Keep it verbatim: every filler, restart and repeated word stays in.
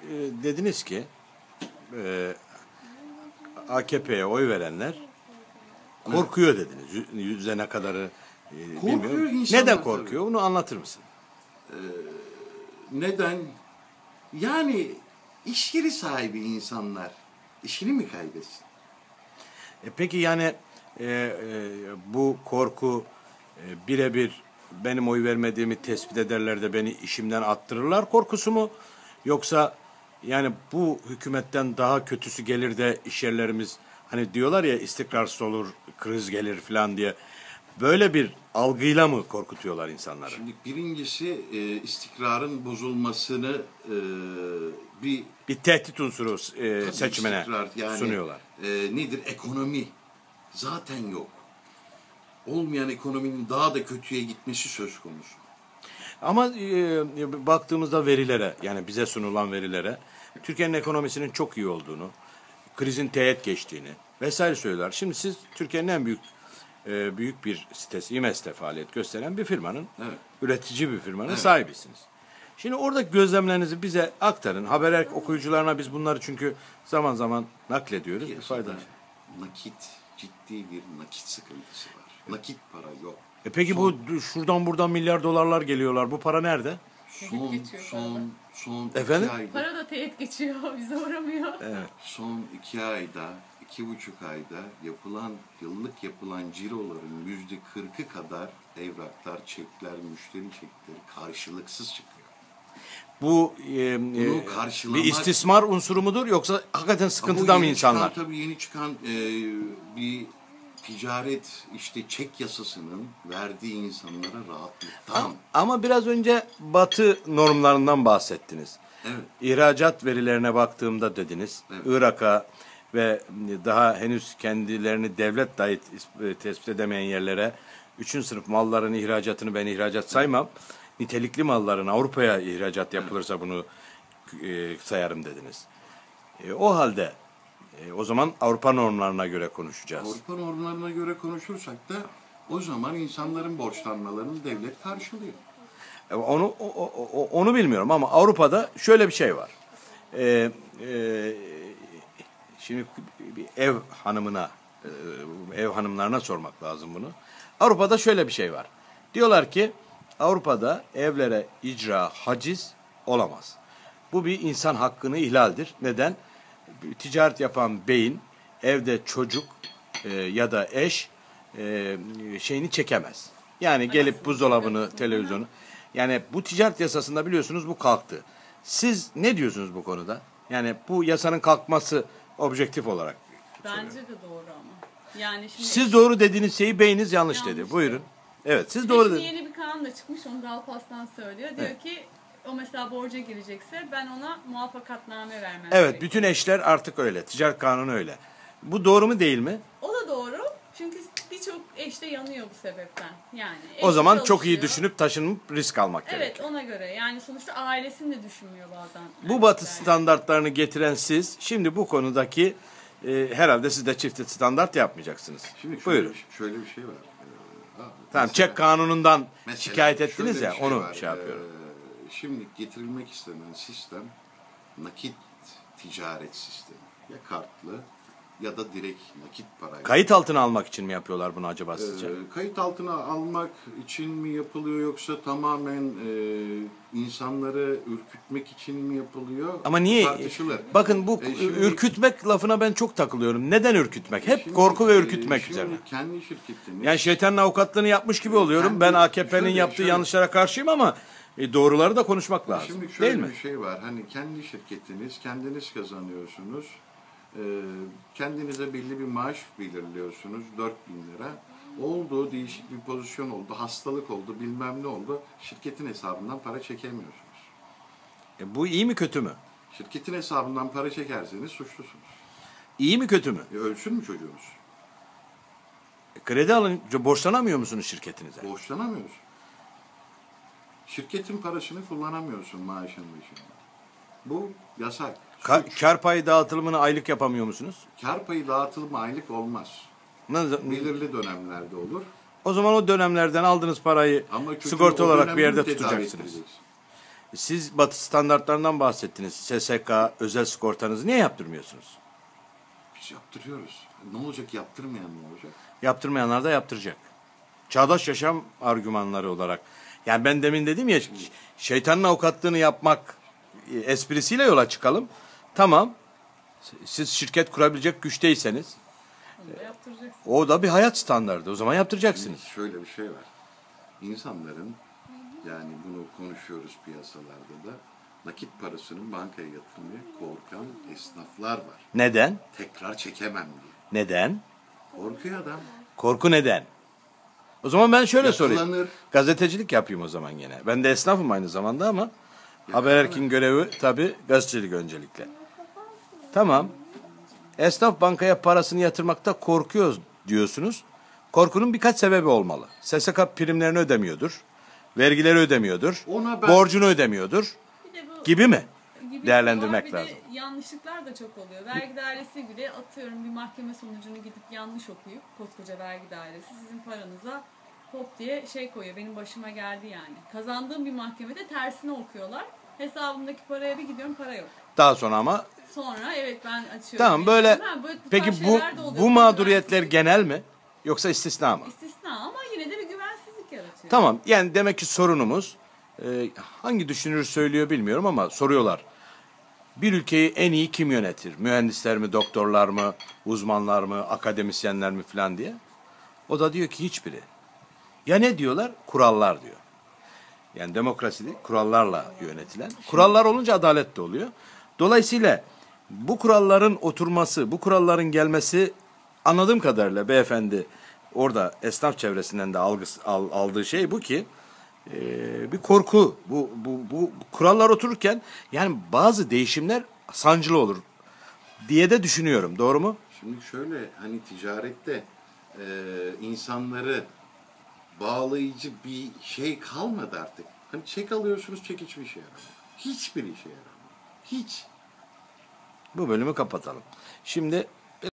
e, dediniz ki e, A K P'ye oy verenler korkuyor dediniz. Yü- Yüzde ne kadarı e, Korkuyor bilmiyorum. insanlar Neden tabii. korkuyor? Bunu anlatır mısın? Neden? Yani iş yeri sahibi insanlar işini mi kaybetsin? E, peki yani e, e, bu korku e, birebir benim oy vermediğimi tespit ederler de beni işimden attırırlar korkusu mu? Yoksa yani bu hükümetten daha kötüsü gelir de iş yerlerimiz hani diyorlar ya istikrarsız olur, kriz gelir falan diye. Böyle bir algıyla mı korkutuyorlar insanları? Şimdi birincisi e, istikrarın bozulmasını e, bir Bir tehdit unsuru e, tabii seçmene istikrar, yani, sunuyorlar. E, nedir? Ekonomi zaten yok. Olmayan ekonominin daha da kötüye gitmesi söz konusu. Ama e, baktığımızda verilere yani bize sunulan verilere Türkiye'nin ekonomisinin çok iyi olduğunu, krizin teğet geçtiğini vesaire söylüyorlar. Şimdi siz Türkiye'nin en büyük e, büyük bir sitesi İMES'te faaliyet gösteren bir firmanın, Evet. üretici bir firmanın Evet. sahibisiniz. Şimdi oradaki gözlemlerinizi bize aktarın. Haber okuyucularına biz bunları çünkü zaman zaman naklediyoruz. Piyasada Faydalı. nakit, ciddi bir nakit sıkıntısı var. Nakit para yok. E peki Son- bu şuradan buradan milyar dolarlar geliyorlar. Bu para nerede? Son, geçiyor son, son Efendim? iki ayda, Para da teğet geçiyor, bize uğramıyor. Evet. son iki ayda, iki buçuk ayda yapılan, yıllık yapılan ciroların yüzde kırkı kadar evraklar, çekler, müşteri çekleri karşılıksız çıkıyor. Bu e, e, Bunu karşılamak- bir istismar unsuru mudur yoksa hakikaten sıkıntıda Bu mı yeni insanlar? Çıkan, tabii yeni çıkan e, bir ticaret işte çek yasasının verdiği insanlara rahatlıktan. Ama, ama biraz önce Batı normlarından bahsettiniz. Evet. İhracat verilerine baktığımda dediniz. Evet. Irak'a ve daha henüz kendilerini devlet dahi tespit edemeyen yerlere üçüncü sınıf malların ihracatını ben ihracat saymam. Nitelikli malların Avrupa'ya ihracat yapılırsa bunu e, sayarım dediniz. E, o halde e, o zaman Avrupa normlarına göre konuşacağız. Avrupa normlarına göre konuşursak da o zaman insanların borçlanmalarını devlet karşılıyor. E, Onu o- o- o- onu bilmiyorum ama Avrupa'da şöyle bir şey var. Ee, e, şimdi bir ev hanımına, e, ev hanımlarına sormak lazım bunu. Avrupa'da şöyle bir şey var. Diyorlar ki Avrupa'da evlere icra, haciz olamaz. Bu bir insan hakkını ihlaldir. Neden? Ticaret yapan beyin evde çocuk e, ya da eş e, şeyini çekemez. Yani gelip buzdolabını, televizyonu. Yani bu ticaret yasasında biliyorsunuz bu kalktı. Siz ne diyorsunuz bu konuda? Yani bu yasanın kalkması objektif olarak. Bence de doğru ama. Yani şimdi Siz doğru dediğiniz şeyi beyniniz yanlış, Yanlış dedi. Buyurun. Evet, siz Bir de doğru şimdi dediniz. yeni bir kanun da çıkmış, onu Galpas'tan söylüyor. Diyor Evet. ki o mesela borca girecekse ben ona muvaffakatname vermem Evet, gerekiyor. bütün eşler artık öyle. Ticaret kanunu öyle. Bu doğru mu değil mi? O da doğru. Çünkü birçok eş de yanıyor bu sebepten. Yani O eşi zaman çok iyi çalışıyor. düşünüp taşınıp risk almak Evet, gerekiyor. ona göre. Yani sonuçta ailesini de düşünmüyor bazen. Bu batı erkekler. standartlarını getiren siz, şimdi bu konudaki e, herhalde siz de çift standart yapmayacaksınız. Şimdi şöyle, Buyurun. bir, şey- şöyle bir şey var. Ee, abi, Tamam, mesela- çek kanunundan mesela şikayet ettiniz şöyle ya, bir şey onu var. şey yapıyorum. Ee, şimdi getirilmek istenen sistem nakit ticaret sistemi. Ya kartlı ya da direkt nakit parayla. Kayıt altına almak için mi yapıyorlar bunu acaba sizce? Ee, kayıt altına almak için mi yapılıyor yoksa tamamen e, insanları ürkütmek için mi yapılıyor? Ama niye? Tartışılır. Bakın bu E, şimdi- ürkütmek lafına ben çok takılıyorum. Neden ürkütmek? Hep Şimdi, korku ve e, ürkütmek şimdi üzerine. kendi şirketimiz... Yani şeytanın avukatlığını yapmış gibi oluyorum. Kendi- Ben A K P'nin şöyle, yaptığı şöyle. yanlışlara karşıyım ama e, doğruları da konuşmak lazım. Şimdi şöyle Değil mi? bir şey var. Hani kendi şirketiniz, kendiniz kazanıyorsunuz. Ee, kendinize belli bir maaş belirliyorsunuz. dört bin lira. Oldu, değişik bir pozisyon oldu, hastalık oldu, bilmem ne oldu. Şirketin hesabından para çekemiyorsunuz. E, bu iyi mi kötü mü? Şirketin hesabından para çekerseniz suçlusunuz. İyi mi kötü mü? E, ölsün mü çocuğunuz? E, kredi alın, borçlanamıyor musunuz şirketinize? Borçlanamıyorsun. Şirketin parasını kullanamıyorsun maaşın dışında. Bu yasak. Ka- Suç. kar payı dağıtılımını aylık yapamıyor musunuz? Kar payı dağıtılımı aylık olmaz. Ne- Belirli dönemlerde olur. O zaman o dönemlerden aldığınız parayı Ama çocuğu sigorta o olarak dönemde bir yerde mi tedavi tutacaksınız. edeceksin? Siz Batı standartlarından bahsettiniz. S S K, özel sigortanızı niye yaptırmıyorsunuz? Biz yaptırıyoruz. Ne olacak, yaptırmayan ne olacak? Yaptırmayanlar da yaptıracak. Çağdaş yaşam argümanları olarak. Yani ben demin dedim ya, şeytanın avukatlığını yapmak e, esprisiyle yola çıkalım. Tamam. Siz şirket kurabilecek güçteyseniz Onu da yaptıracaksın. o da bir hayat standardı. O zaman yaptıracaksınız. Şöyle bir şey var. İnsanların, yani bunu konuşuyoruz piyasalarda da, nakit parasının bankaya yatırmaya korkan esnaflar var. Neden? Tekrar çekemem diye. Neden? Korkuyor adam. Korku neden? O zaman ben şöyle sorayım. Yakalanır. Gazetecilik yapayım o zaman gene. Ben de esnafım aynı zamanda ama Habererk'in görevi tabii gazetecilik öncelikle. Tamam. Esnaf bankaya parasını yatırmakta korkuyoruz diyorsunuz. Korkunun birkaç sebebi olmalı. S S K primlerini ödemiyordur. Vergileri ödemiyordur. Ona ben- Borcunu ödemiyordur. Bir de bu Gibi mi? gibi Değerlendirmek var. Bir de lazım. yanlışlıklar da çok oluyor. Vergi dairesi bile atıyorum bir mahkeme sonucunu gidip yanlış okuyup koskoca vergi dairesi sizin paranıza hop diye şey koyuyor. Benim başıma geldi yani. Kazandığım bir mahkemede tersini okuyorlar. Hesabımdaki paraya bir gidiyorum, para yok. Daha sonra ama Sonra evet ben açıyorum. tamam böyle Ha, böyle bu peki tarz bu şeyler de oluyor. bu mağduriyetler Güvensizlik- genel mi? Yoksa istisna mı? istisna ama yine de bir güvensizlik yaratıyor. Tamam. Yani demek ki sorunumuz e, hangi düşünür söylüyor bilmiyorum ama soruyorlar. Bir ülkeyi en iyi kim yönetir? Mühendisler mi, doktorlar mı, uzmanlar mı, akademisyenler mi falan diye. O da diyor ki hiçbiri. Ya ne diyorlar? Kurallar diyor. Yani demokrasi değil, kurallarla yönetilen. Kurallar olunca adalet de oluyor. Dolayısıyla bu kuralların oturması, bu kuralların gelmesi anladığım kadarıyla beyefendi orada esnaf çevresinden de algısı, al- aldığı şey bu ki e, bir korku. Bu, bu, bu kurallar otururken yani bazı değişimler sancılı olur diye de düşünüyorum. Doğru mu? Şimdi şöyle, hani ticarette e, insanları bağlayıcı bir şey kalmadı artık. Hani çek alıyorsunuz, çek hiçbir işe yaramıyor. Hiçbir işe yaramıyor. Hiç. Bu bölümü kapatalım. Şimdi